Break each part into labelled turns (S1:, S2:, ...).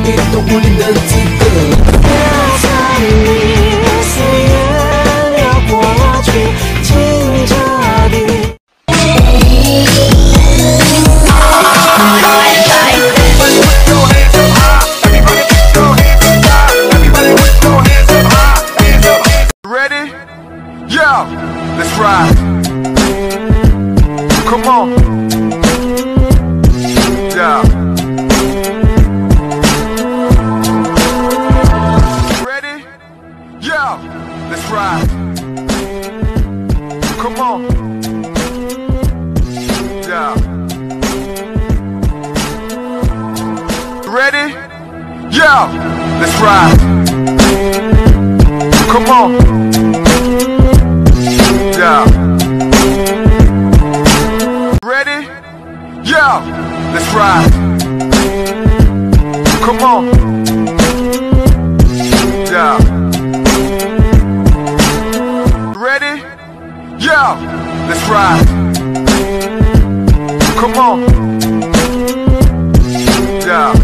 S1: 一动不灵的资格。
S2: 要在你岁月流过去，静着地。
S3: Ready? Yo, let's ride. Come on. Yeah. Ready? Yo, let's ride. Come on. Yeah. Ready? Yo, let's ride. Come on. Yeah. Ready? Yo, let's ride. Come on. Yeah. Ready? Yo, let's ride. Come on. Yeah.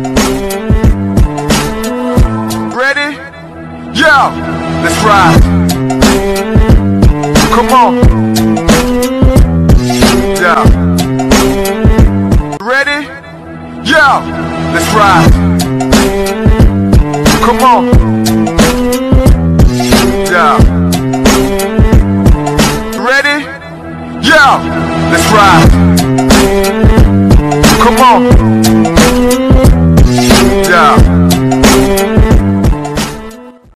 S3: Ready? Yo, let's ride. Come on. Yeah. Ready? Yo, let's ride. Come on. Yeah. Ready? Yo, let's ride. Come on.